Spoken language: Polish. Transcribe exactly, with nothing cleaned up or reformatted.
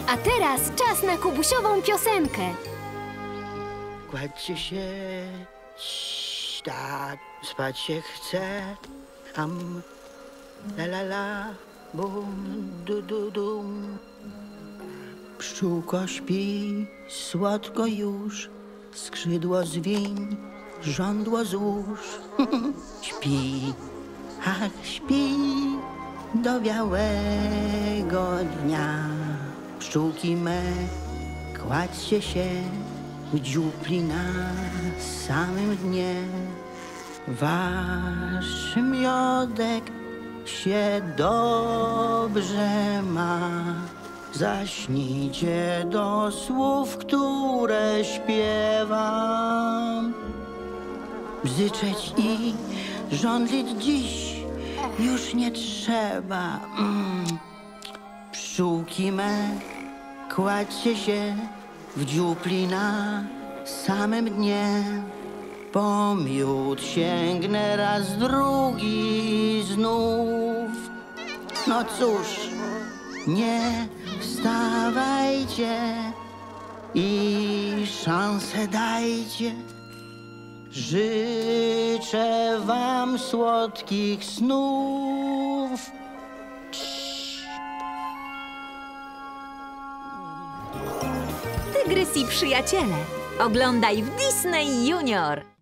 A teraz czas na kubusiową piosenkę. Kładźcie się, cii, tak, spać się chce. Am, la la la, bum, du du dum. Pszczółko śpi, słodko już, skrzydło zwiń, żądło złóż. Śpi, ach śpi do białego dnia. Pszczółki me, kładźcie się w dziupli na samym dnie. Wasz miodek się dobrze ma. Zaśnijcie do słów, które śpiewam. Bzyczeć i żądlić dziś już nie trzeba. Mm. Pszczółki me, kładźcie się w dziupli na samym dnie. Po miód sięgnę raz drugi znów. No cóż, nie wstawajcie i szansę dajcie. Życzę wam słodkich snów. Tygrys i przyjaciele. Oglądaj w Disney Junior.